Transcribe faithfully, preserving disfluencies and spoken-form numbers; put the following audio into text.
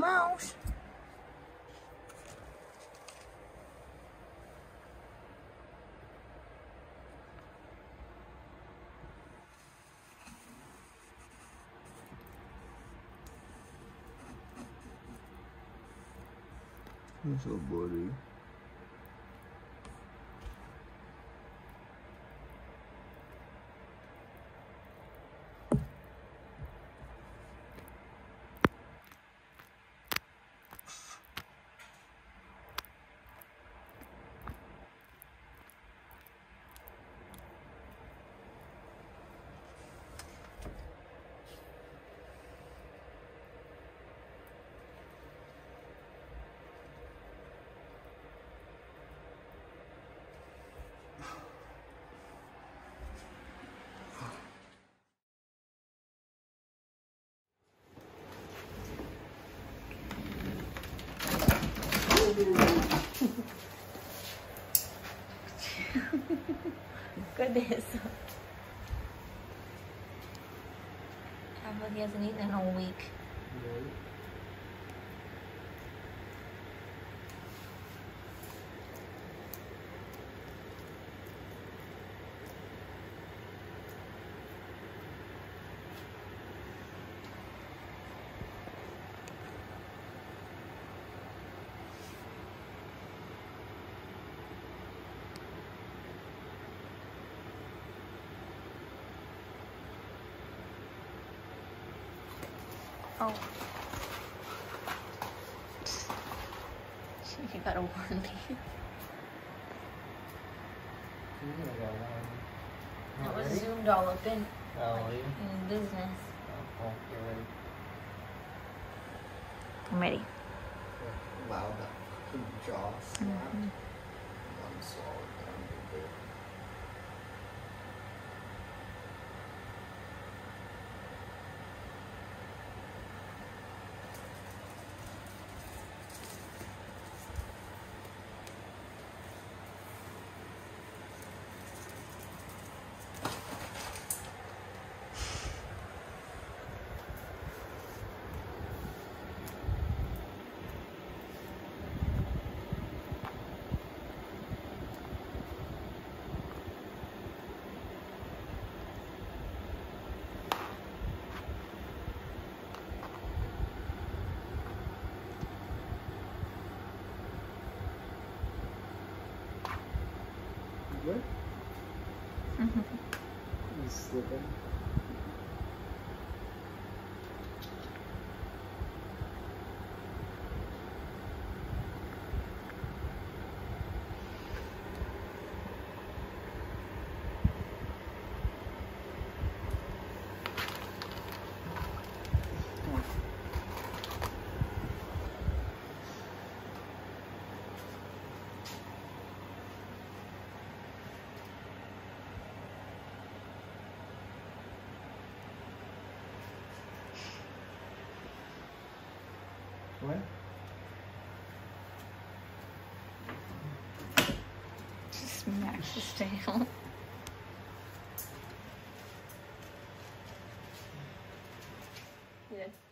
Almost. What's up, buddy? Goodness. I feel like he hasn't eaten in a whole week. Right. Oh. You gotta warn me. That was zoomed all up in, Oh, like, yeah. in business. Oh, you're ready. I'm ready. Wow, that fucking jaw snap. Mm-hmm. I'm swallowed down a little bit. Good? Mm-hmm. He's slipping. What? Just smacks his tail. He did.